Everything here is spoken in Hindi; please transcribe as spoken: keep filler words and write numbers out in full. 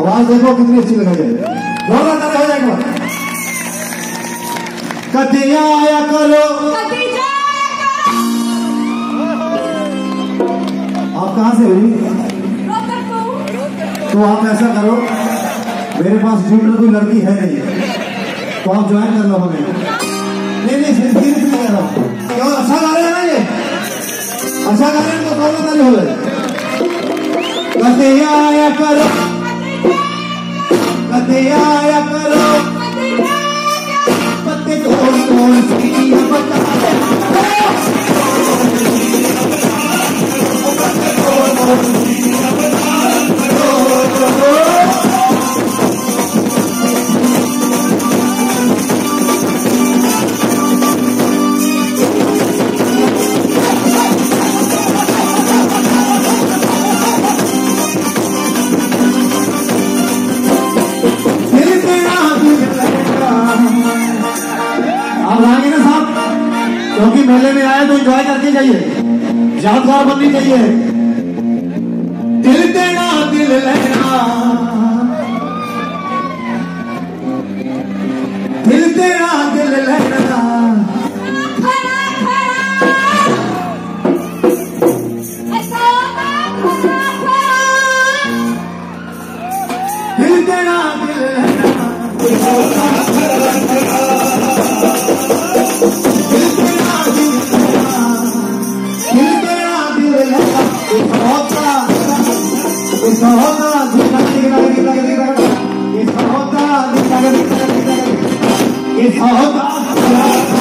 आवाज देखो कितनी अच्छी लगाई है, जोरदार ताली हो जाएगा। कतिया आया करो, आप कहाँ से हो जी? तो आप ऐसा करो, मेरे पास ट्यूटर कोई लड़की है नहीं, तो आप ज्वाइन कर लो हमें। नहीं नहीं सीरियसली कह रहा हूँ, क्यों अच्छा गा रहे हैं ना ये, अच्छा गा रहे हैं तो कौन ताली हो रहे। कतिया आया करो, कतिया आया करो, पत्ते तोड़ तोड़ सीढ़ियां बता दे, पत्ते तोड़ तोड़ सीढ़ियां बता दे। आप लाएंगे ना साहब, क्योंकि मेले में आए तो एंजॉय करके जाइए, यादगार बननी चाहिए। दिल देना दिल लेना, दिल देना दिल लेना, दिल देना दिल लेना, It's all